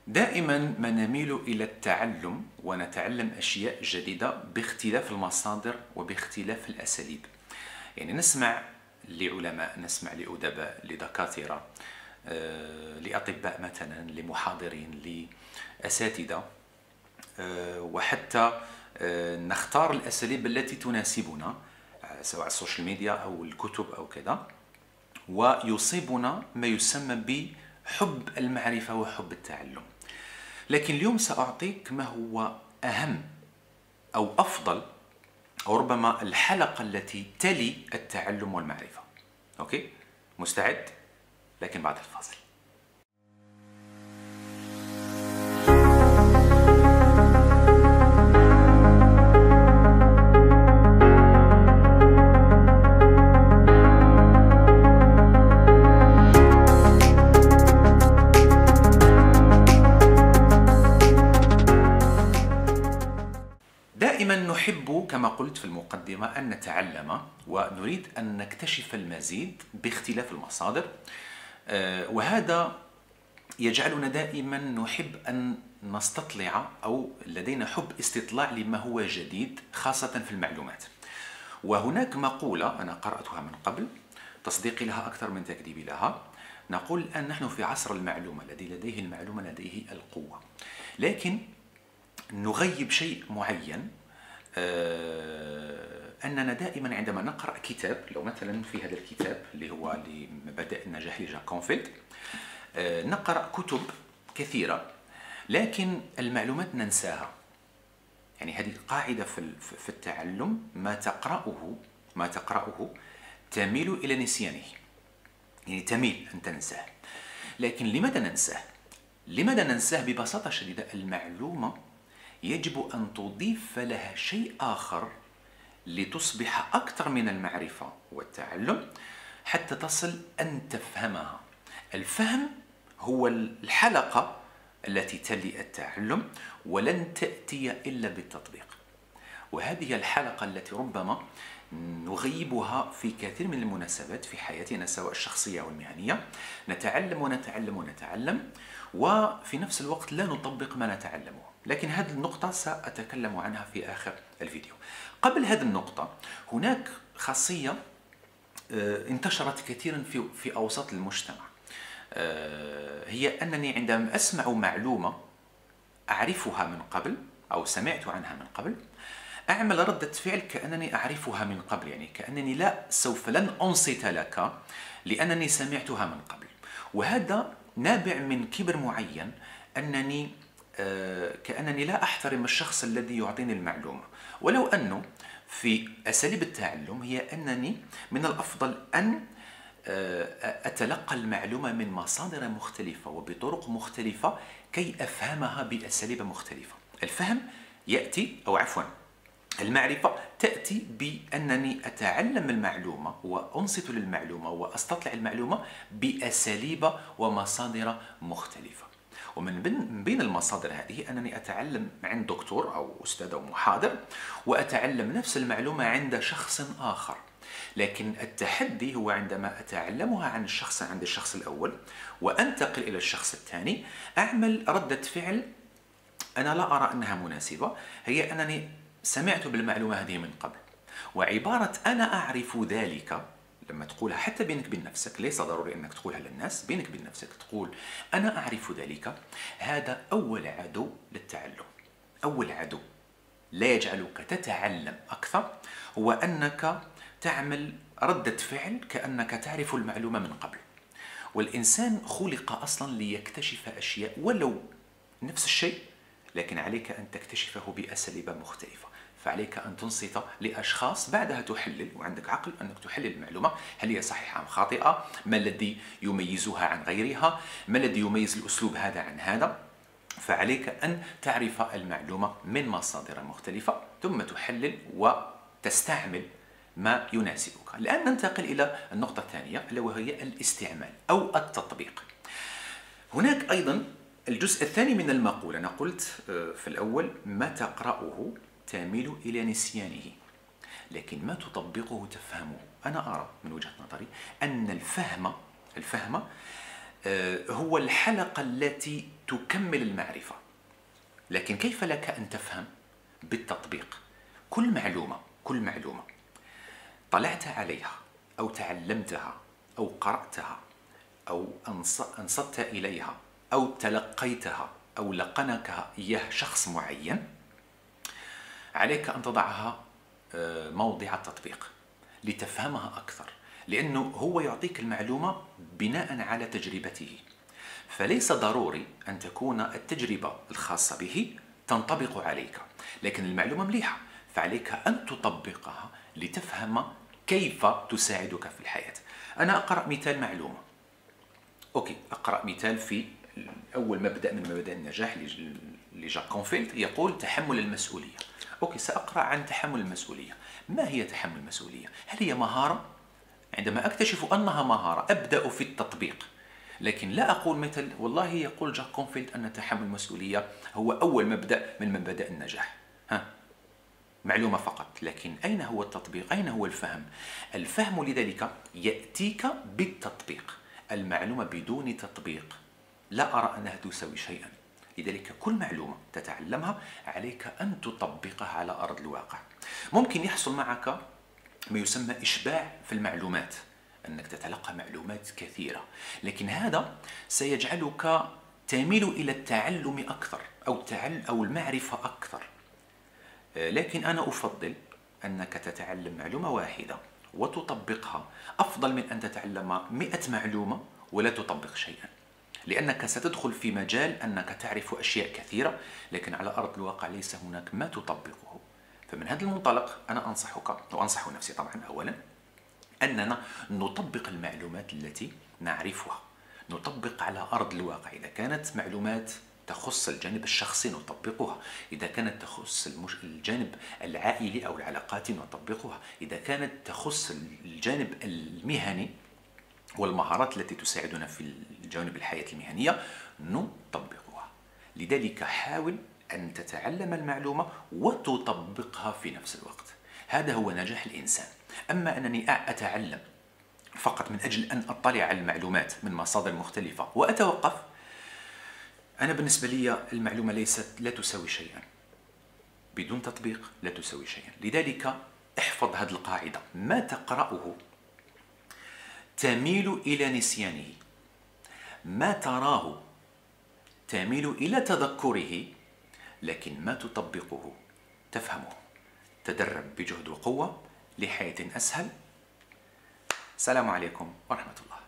دائما ما نميل إلى التعلم ونتعلم أشياء جديدة باختلاف المصادر وباختلاف الأساليب. يعني نسمع لعلماء، نسمع لأدباء، لدكاترة، لأطباء مثلا، لمحاضرين، لأساتذة، وحتى نختار الأساليب التي تناسبنا سواء على السوشيال ميديا أو الكتب أو كذا، ويصيبنا ما يسمى بحب المعرفة وحب التعلم. لكن اليوم سأعطيك ما هو أهم أو أفضل أو ربما الحلقة التي تلي التعلم والمعرفة. أوكي؟ مستعد؟ لكن بعد الفاصل. دائما نحب كما قلت في المقدمة أن نتعلم ونريد أن نكتشف المزيد باختلاف المصادر، وهذا يجعلنا دائما نحب أن نستطلع أو لدينا حب استطلاع لما هو جديد خاصة في المعلومات. وهناك مقولة أنا قرأتها من قبل، تصديقي لها أكثر من تكذيبي لها. نقول الآن نحن في عصر المعلومة، الذي لديه المعلومة لديه القوة، لكن نغيب شيء معين، أننا دائما عندما نقرأ كتاب، لو مثلا في هذا الكتاب اللي هو لمبادئ النجاح لجاك كونفيلد، نقرأ كتب كثيرة لكن المعلومات ننساها. يعني هذه قاعدة في التعلم، ما تقرأه تميل إلى نسيانه، يعني تميل أن تنساه. لكن لماذا ننساه؟ لماذا ننساه؟ ببساطة شديدة، المعلومة يجب أن تضيف لها شيء آخر لتصبح أكثر من المعرفة والتعلم حتى تصل أن تفهمها. الفهم هو الحلقة التي تلي التعلم، ولن تأتي إلا بالتطبيق. وهذه الحلقة التي ربما نغيبها في كثير من المناسبات في حياتنا سواء الشخصية أو المهنية. نتعلم ونتعلم ونتعلم، وفي نفس الوقت لا نطبق ما نتعلمه. لكن هذه النقطة سأتكلم عنها في آخر الفيديو. قبل هذه النقطة هناك خاصية انتشرت كثيرا في أوساط المجتمع، هي أنني عندما أسمع معلومة أعرفها من قبل أو سمعت عنها من قبل، أعمل ردة فعل كأنني أعرفها من قبل، يعني كأنني لن أنصت لك لأنني سمعتها من قبل. وهذا نابع من كبر معين، أنني كأنني لا أحترم الشخص الذي يعطيني المعلومة. ولو أنه في أساليب التعلم هي أنني من الأفضل أن أتلقى المعلومة من مصادر مختلفة وبطرق مختلفة كي أفهمها بأساليب مختلفة. الفهم يأتي، أو عفوا المعرفة تأتي بأنني أتعلم المعلومة وأنصت للمعلومة وأستطلع المعلومة بأساليب ومصادر مختلفة. ومن بين المصادر هذه أنني أتعلم عند دكتور أو أستاذ أو محاضر، وأتعلم نفس المعلومة عند شخص آخر. لكن التحدي هو عندما أتعلمها عند الشخص الأول وأنتقل إلى الشخص الثاني، أعمل ردة فعل أنا لا أرى أنها مناسبة، هي أنني سمعت بالمعلومة هذه من قبل. وعبارة أنا أعرف ذلك لما تقولها حتى بينك بين نفسك، ليس ضروري أنك تقولها للناس، بينك بين نفسك تقول أنا أعرف ذلك، هذا أول عدو للتعلم. أول عدو لا يجعلك تتعلم أكثر هو أنك تعمل ردة فعل كأنك تعرف المعلومة من قبل. والإنسان خلق أصلا ليكتشف أشياء ولو نفس الشيء، لكن عليك أن تكتشفه بأساليب مختلفة. فعليك أن تنصت لأشخاص، بعدها تحلل، وعندك عقل أنك تحلل المعلومة هل هي صحيحة أم خاطئة، ما الذي يميزها عن غيرها، ما الذي يميز الأسلوب هذا عن هذا. فعليك أن تعرف المعلومة من مصادر مختلفة ثم تحلل وتستعمل ما يناسبك. الآن ننتقل إلى النقطة الثانية، ألا وهي الاستعمال أو التطبيق. هناك أيضا الجزء الثاني من المقولة. أنا قلت في الأول ما تقرأه تميل إلى نسيانه، لكن ما تطبقه تفهمه. أنا أرى من وجهة نظري أن الفهم هو الحلقة التي تكمل المعرفة. لكن كيف لك أن تفهم بالتطبيق؟ كل معلومة طلعت عليها أو تعلمتها أو قرأتها أو أنصت إليها أو تلقيتها أو لقنك إياه شخص معين، عليك أن تضعها موضع التطبيق لتفهمها أكثر، لأنه هو يعطيك المعلومة بناء على تجربته. فليس ضروري أن تكون التجربة الخاصة به تنطبق عليك، لكن المعلومة مليحة، فعليك أن تطبقها لتفهم كيف تساعدك في الحياة. أنا أقرأ مثال معلومة، أوكي، أقرأ مثال في أول مبدأ من مبادئ النجاح لجاك كونفيلد، يقول تحمل المسؤولية. أوكي، سأقرأ عن تحمل المسؤولية. ما هي تحمل المسؤولية؟ هل هي مهارة؟ عندما أكتشف أنها مهارة أبدأ في التطبيق، لكن لا أقول مثل والله يقول جاك كونفيلد أن تحمل المسؤولية هو أول مبدأ من مبادئ النجاح. معلومة فقط، لكن أين هو التطبيق؟ أين هو الفهم؟ الفهم لذلك يأتيك بالتطبيق. المعلومة بدون تطبيق لا أرى أنها تساوي شيئا. لذلك كل معلومة تتعلمها عليك أن تطبقها على أرض الواقع. ممكن يحصل معك ما يسمى إشباع في المعلومات، أنك تتلقى معلومات كثيرة، لكن هذا سيجعلك تميل إلى التعلم أكثر أو المعرفة أكثر. لكن أنا أفضل أنك تتعلم معلومة واحدة وتطبقها أفضل من أن تتعلم 100 معلومة ولا تطبق شيئا، لأنك ستدخل في مجال أنك تعرف أشياء كثيرة لكن على أرض الواقع ليس هناك ما تطبقه. فمن هذا المنطلق أنا أنصحك وأنصح نفسي طبعا أولا أننا نطبق المعلومات التي نعرفها، نطبق على أرض الواقع. إذا كانت معلومات تخص الجانب الشخصي نطبقها، إذا كانت تخص الجانب العائلي أو العلاقات نطبقها، إذا كانت تخص الجانب المهني والمهارات التي تساعدنا في الجوانب الحياة المهنية نطبقها. لذلك حاول أن تتعلم المعلومة وتطبقها في نفس الوقت. هذا هو نجاح الإنسان. أما أنني أتعلم فقط من أجل أن أطلع على المعلومات من مصادر مختلفة وأتوقف، أنا بالنسبة لي المعلومة لا تساوي شيئا، بدون تطبيق لا تساوي شيئا. لذلك احفظ هذه القاعدة: ما تقرأه تميل إلى نسيانه، ما تراه تميل إلى تذكره، لكن ما تطبقه تفهمه. تدرب بجهد وقوة لحياة أسهل. السلام عليكم ورحمة الله.